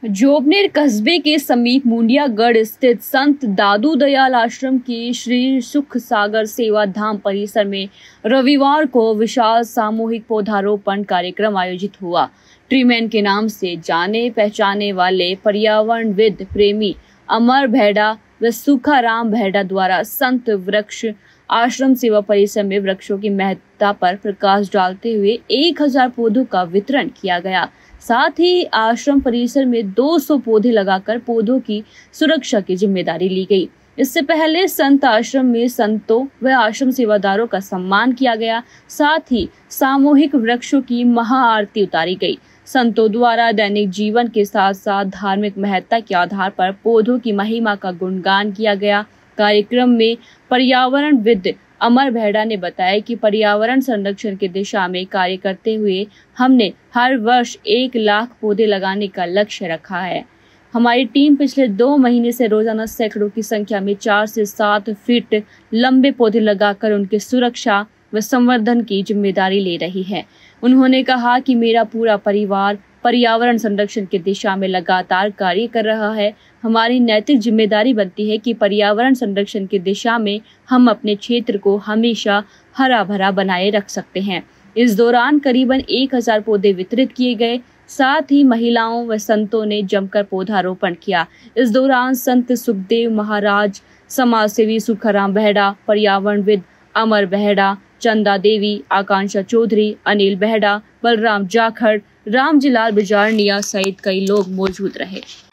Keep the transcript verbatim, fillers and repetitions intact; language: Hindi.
जोबनेर कस्बे के समीप मुंडियागढ़ स्थित संत दादू दयाल आश्रम के श्री सुख सागर सेवा धाम परिसर में रविवार को विशाल सामूहिक पौधारोपण कार्यक्रम आयोजित हुआ। ट्रीमैन के नाम से जाने पहचाने वाले पर्यावरणविद प्रेमी अमर भेड़ा व सुखाराम भेड़ा द्वारा संत वृक्ष आश्रम सेवा परिसर में वृक्षों की महत्ता पर प्रकाश डालते हुए एक हजार पौधों का वितरण किया गया। साथ ही आश्रम परिसर में दो सौ पौधे लगाकर पौधों की सुरक्षा की जिम्मेदारी ली गई। इससे पहले संत आश्रम में संतों व आश्रम सेवादारों का सम्मान किया गया। साथ ही सामूहिक वृक्षों की महाआरती उतारी गई। संतों द्वारा दैनिक जीवन के साथ साथ धार्मिक महत्ता के आधार पर पौधों की महिमा का गुणगान किया गया। कार्यक्रम में पर्यावरणविद अमर भेड़ा ने बताया कि पर्यावरण संरक्षण की दिशा में कार्य करते हुए हमने हर वर्ष एक लाख पौधे लगाने का लक्ष्य रखा है। हमारी टीम पिछले दो महीने से रोजाना सैकड़ों की संख्या में चार से सात फीट लंबे पौधे लगाकर उनकी सुरक्षा व संवर्धन की जिम्मेदारी ले रही है। उन्होंने कहा कि मेरा पूरा परिवार पर्यावरण संरक्षण की दिशा में लगातार कार्य कर रहा है। हमारी नैतिक जिम्मेदारी बनती है कि पर्यावरण संरक्षण की दिशा में हम अपने क्षेत्र को हमेशा हरा भरा बनाए रख सकते हैं। इस दौरान करीबन एक हजार पौधे वितरित किए गए। साथ ही महिलाओं व संतों ने जमकर पौधारोपण किया। इस दौरान संत सुखदेव महाराज, समाजसेवी सुखाराम भेड़ा, पर्यावरणविद अमर भेड़ा, चंदा देवी, आकांक्षा चौधरी, अनिल भेड़ा, बलराम जाखड़, रामजीलाल बिजारनिया सहित कई लोग मौजूद रहे।